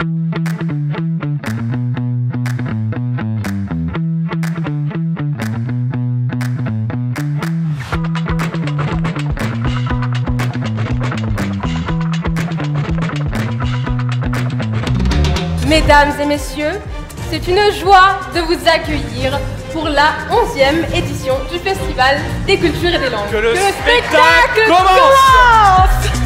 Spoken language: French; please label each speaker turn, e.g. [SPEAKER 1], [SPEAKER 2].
[SPEAKER 1] Mesdames et messieurs, c'est une joie de vous accueillir pour la 11e édition du Festival des Cultures et des Langues.
[SPEAKER 2] Que le spectacle commence.